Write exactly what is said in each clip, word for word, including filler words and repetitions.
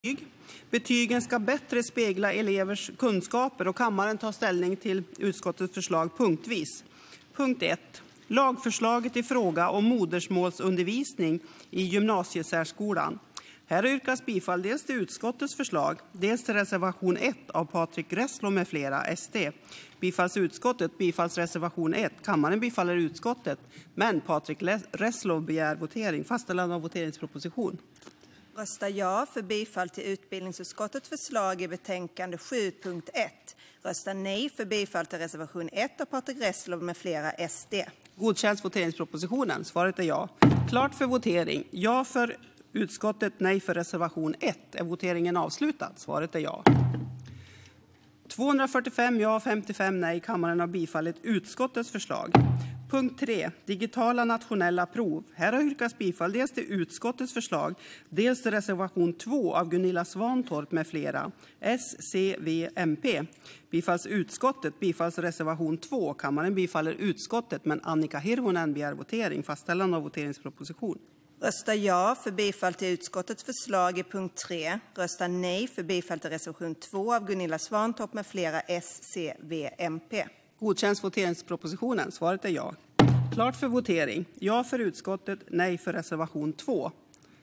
betyg. Betygen ska bättre spegla elevers kunskaper och kammaren tar ställning till utskottets förslag punktvis. Punkt ett. Lagförslaget i fråga om modersmålsundervisning i gymnasiesärskolan. Här yrkas bifall dels till utskottets förslag, dels till reservation ett av Patrik Reslow med flera S D. Bifalls utskottet, bifalls reservation ett. Kammaren bifaller utskottet, men Patrik Reslow begär votering. Fastställande av voteringsproposition. Rösta ja för bifall till utbildningsutskottets förslag i betänkande sju punkt ett. Rösta nej för bifall till reservation ett av Patrik Reslow med flera S D. Godkänns voteringspropositionen? Svaret är ja. Klart för votering. Ja för utskottet, nej för reservation ett. Är voteringen avslutad? Svaret är ja. tvåhundrafyrtiofem ja, femtiofem nej. Kammaren har bifallit utskottets förslag. Punkt tre. Digitala nationella prov. Här har yrkats bifall dels till utskottets förslag, dels till reservation två av Gunilla Svantorp med flera. S, C, V, M P. Bifalls utskottet, bifalls reservation två. Kammaren bifaller utskottet, men Annika Hirvonen begär votering. Fastställande av voteringsproposition. Rösta ja för bifall till utskottets förslag i punkt tre. Rösta nej för bifall till reservation två av Gunilla Svantorp med flera S, C, V, M P. Godkänns voteringspropositionen? Svaret är ja. Klart för votering. Ja för utskottet, nej för reservation två.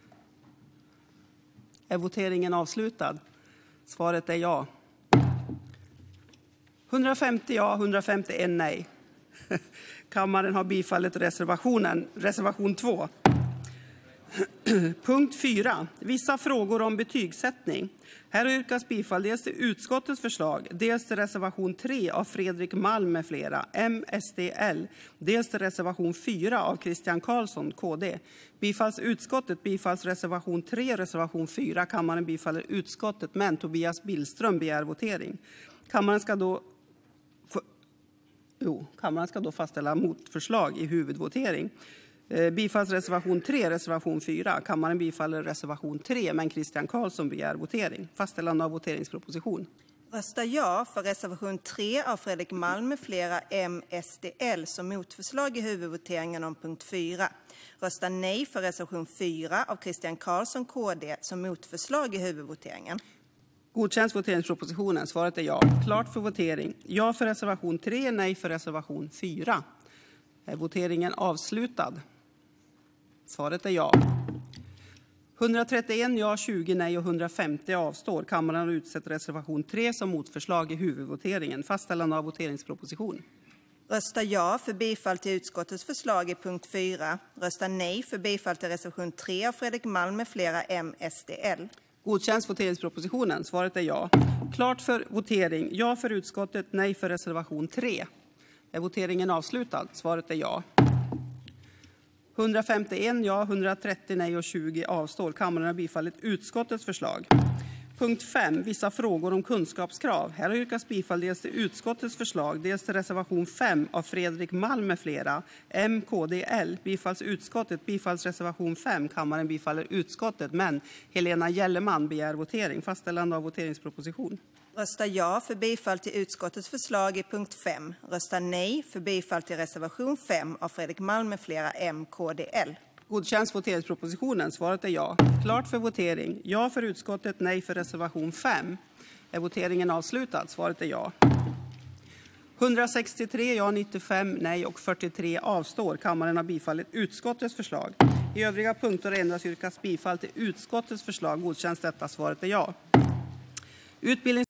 Är voteringen avslutad? Svaret är ja. hundrafemtio ja, hundrafemtioen nej. Kammaren har bifallit reservationen, reservation två. Punkt fyra. Vissa frågor om betygssättning. Här yrkas bifall dels till utskottets förslag, dels till reservation tre av Fredrik Malm med flera, M S D L, dels till reservation fyra av Christian Karlsson, K D. Bifalls utskottet, bifalls reservation tre, reservation fyra. Kammaren bifaller utskottet, men Tobias Billström begär votering. Kammaren ska då, jo, kammaren ska då fastställa motförslag i huvudvotering. Bifalls reservation tre, reservation fyra. Kammaren bifaller reservation tre, men Christian Karlsson begär votering. Fastställande av voteringsproposition. Rösta ja för reservation tre av Fredrik Malm med flera M S D L som motförslag i huvudvoteringen om punkt fyra. Rösta nej för reservation fyra av Christian Karlsson, K D, som motförslag i huvudvoteringen. Godkänns voteringspropositionen? Svaret är ja. Klart för votering. Ja för reservation tre, nej för reservation fyra. Är voteringen avslutad? Svaret är ja. hundratrettioen ja, tjugo nej och hundrafemtio avstår. Kammaren har utsett reservation tre som motförslag i huvudvoteringen. Fastställande av voteringsproposition. Rösta ja för bifall till utskottets förslag i punkt fyra. Rösta nej för bifall till reservation tre av Fredrik Malm med flera M S D L. Godkänns voteringspropositionen? Svaret är ja. Klart för votering. Ja för utskottet, nej för reservation tre. Är voteringen avslutad? Svaret är ja. hundrafemtioen ja, hundratrettio nej och tjugo avstår. Kammaren har bifallit utskottets förslag. Punkt fem. Vissa frågor om kunskapskrav. Här har yrkats bifall dels till utskottets förslag, dels till reservation fem av Fredrik Malm med flera. M, K D, L. Bifalls utskottet, bifalls reservation fem. Kammaren bifaller utskottet, men Helena Gellerman begär votering. Fastställande av voteringsproposition. Rösta ja för bifall till utskottets förslag i punkt fem. Rösta nej för bifall till reservation fem av Fredrik Malm med flera M, K D, L. Godkänns voteringspropositionen? Svaret är ja. Klart för votering. Ja för utskottet, nej för reservation fem. Är voteringen avslutad? Svaret är ja. hundrasextiotre ja, nittiofem nej och fyrtiotre avstår. Kammaren har bifallit utskottets förslag. I övriga punkter endast yrkas bifall till utskottets förslag. Godkänns detta? Svaret är ja. Utbildnings